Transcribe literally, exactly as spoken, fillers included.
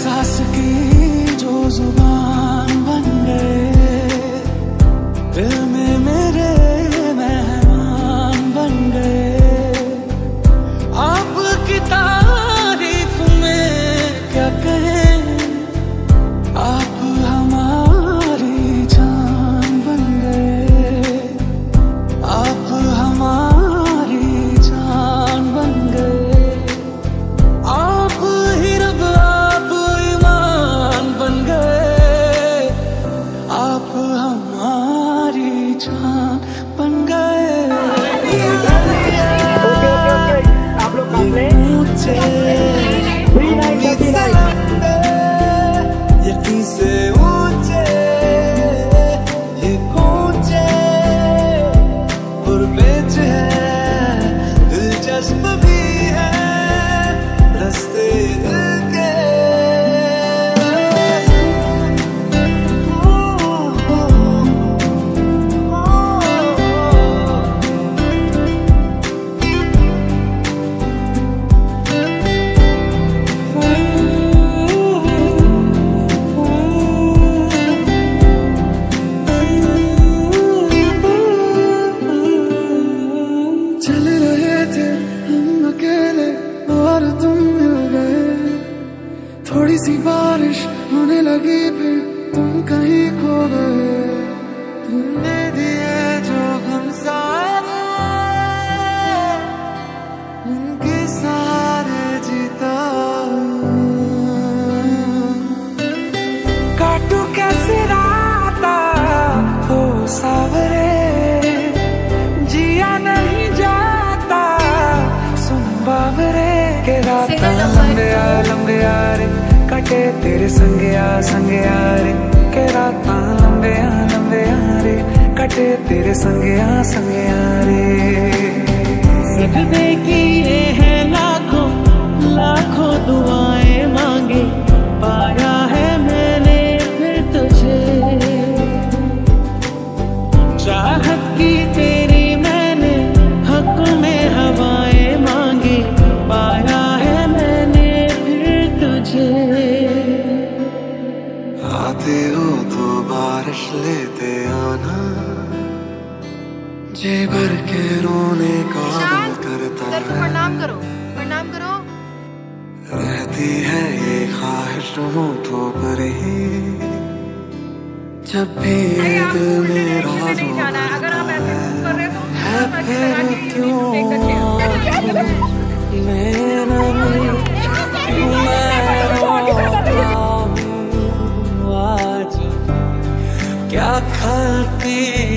एहसास की जो जुबान बन गए, दिल में मेरे मेहमान बन गए। आपकी तारीफ में क्या कहें, आप हमारी जान बन गए, आप हमारी जान बन गए। आप ही रब, आप ईमान बन गए, आप हमारी जान बन गए। आप लोग ये ऊंचे उम्मीद से लंबे, यकीन से ऊंचे, ये ऊंचे पुरपेच है, दिलचस्प भी है रास्ते दिल के। चल रहे थे हम अकेले और तुम मिल गए, थोड़ी सी बारिश होने लगी फिर तुम कहीं खो गए। तुमने दिए जो हम सारे, उनके सारे जीता। काटू कैसे राता हो सावरे, जिया नहीं जाता सुन बावरे के राता। लंबे आ लंबे आ रे कटे तेरे संगे आ संगे आ रे, के राता लंबे आ लंबे आ रे कटे तेरे संगे आ संगे आ रे। सजदे किए हैं लाखों लाखों दुआएं मांगे, पाया है मैंने फिर तुझे। चाहत की तेरी मैंने हक में हवाएं मांगी, पाया है मैंने फिर तुझे। आते हो तो बारिश लेते आना, जी भर के रोने का दिल करता है। प्रणाम करो, प्रणाम करो। रहती है ये ख्वाहिश होठों पर ही, जब भी ये दिल मेरा रोता है, फिर क्यों मेरा क्यों मैं रोता हूँ आज, क्या खलती